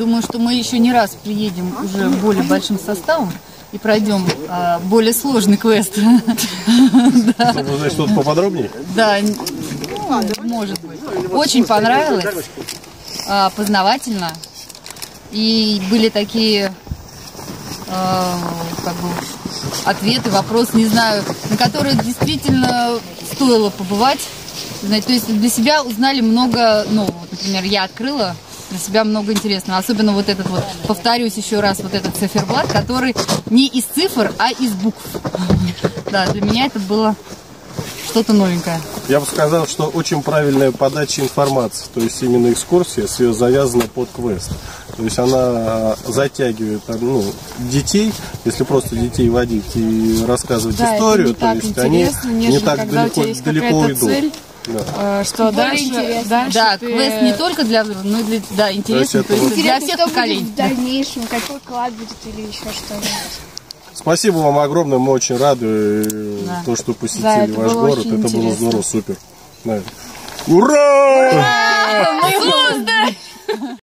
Думаю, что мы еще не раз приедем уже более большим составом и пройдем более сложный квест. Чтобы узнать что-то поподробнее? Да, может быть. Очень понравилось, познавательно. И были такие как бы ответы, вопросы, не знаю, на которые действительно стоило побывать. Знаете, то есть для себя узнали много нового. Например, я открыла для себя много интересного. Особенно вот этот вот, повторюсь еще раз, вот этот циферблат, который не из цифр, а из букв. Да, для меня это было что-то новенькое. Я бы сказал, что очень правильная подача информации. То есть именно экскурсия завязана под квест. То есть она затягивает детей, если просто детей водить и рассказывать историю, то есть они не так далеко идут. Цель, что дальше да, квест не только для взрослых, но и для интересных, то есть для всех поколений. В дальнейшем, какой клад будет или еще что-нибудь. Спасибо вам огромное, мы очень рады, то, что посетили ваш город, это было здорово, супер. Ура! Мы звезды!